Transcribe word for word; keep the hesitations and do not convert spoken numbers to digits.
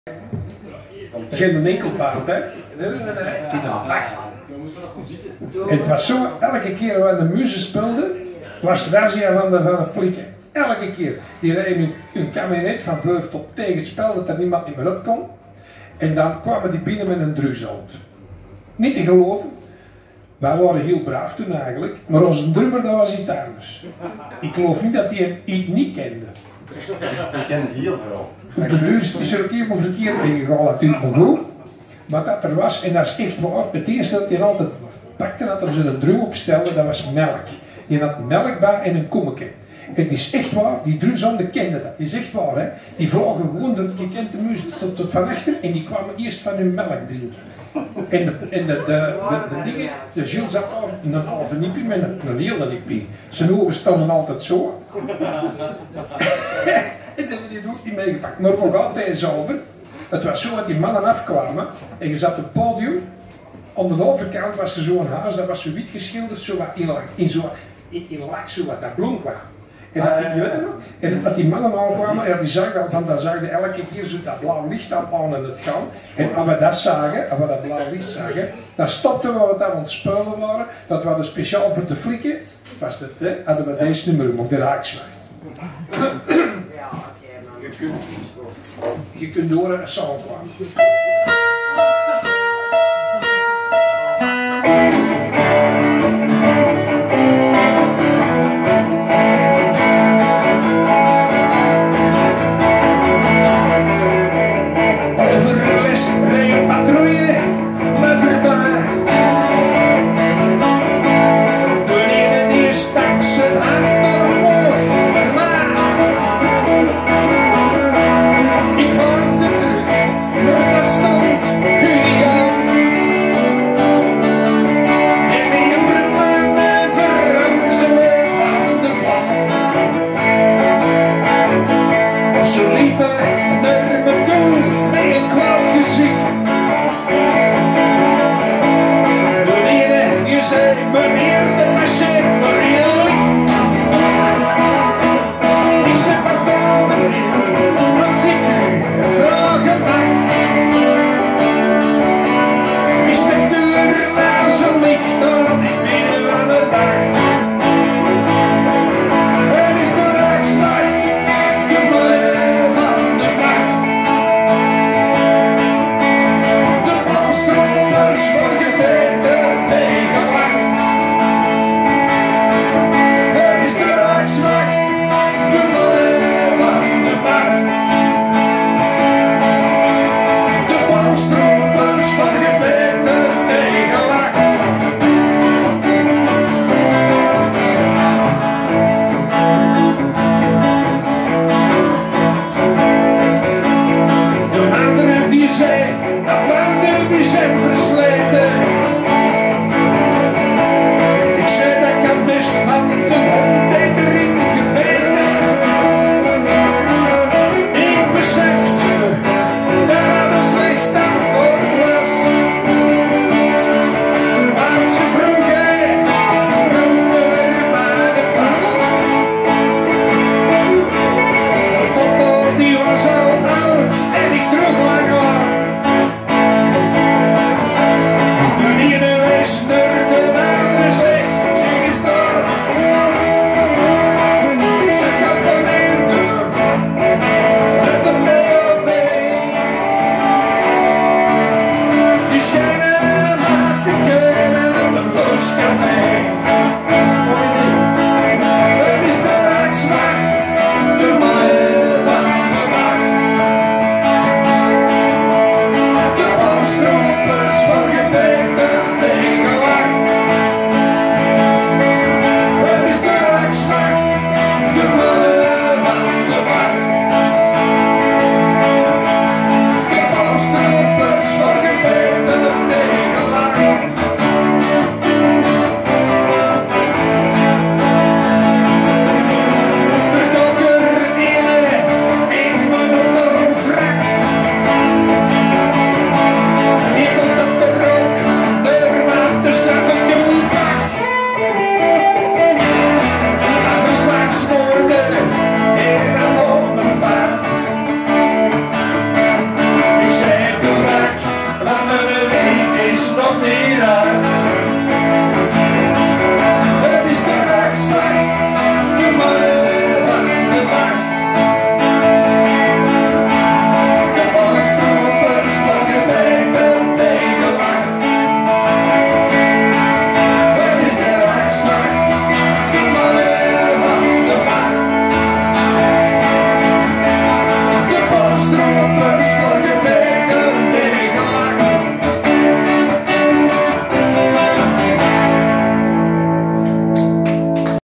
Geen enkel paard, hè? Nee, nee, nee, nee. In een bak. En het was zo, elke keer waar de muzen speelden, was razzia van de, van de flikken. Elke keer. Die reden hun, hun kabinet van voor tot tegen het spel, dat er niemand niet meer op kon. En dan kwamen die binnen met een drugshout. Niet te geloven. Wij waren heel braaf toen eigenlijk, maar onze drummer dat was iets anders. Ik geloof niet dat hij iets niet kende. Ik ken heel veel. Op de duur is er ook helemaal verkeerd mee gegaan natuurlijk, maar goed. Maar dat er was, en dat is echt waar, het eerste dat hij altijd pakte, dat hij zijn drum opstelde, dat was melk. Je had melk bij en een kommetje. Het is echt waar, die drumzanden kenden dat. Het is echt waar, hè. Die vroegen gewoon, de, je kent de muziek tot, tot van achter, en die kwamen eerst van hun melk drinken. En de, en de, de, de, de dingen, de Jules zat al in een halve nippie met een, een hele nippie. Zijn ogen stonden altijd zo. En ze hebben die ook niet meegepakt. Maar nog altijd eens over. Het was zo dat die mannen afkwamen en je zat op het podium. Aan de overkant was er zo'n huis, dat was zo wit geschilderd, zo wat in lak, in, zo, in, in lak, zo wat, dat blonk kwam. En dat, die, weet je nog? En dat die mannen aankwamen, en die zagen, van, dan zagen elke keer zo dat blauw licht aan aan en het gaan. En als we dat zagen, als we dat blauw licht zagen, dan stopten we wat we aan het spelen waren. Dat was speciaal voor de flikken. Was het, hè? Hadden we deze nummer, maar de raaksmacht. Je kunt, je kunt horen als ze aankwamen.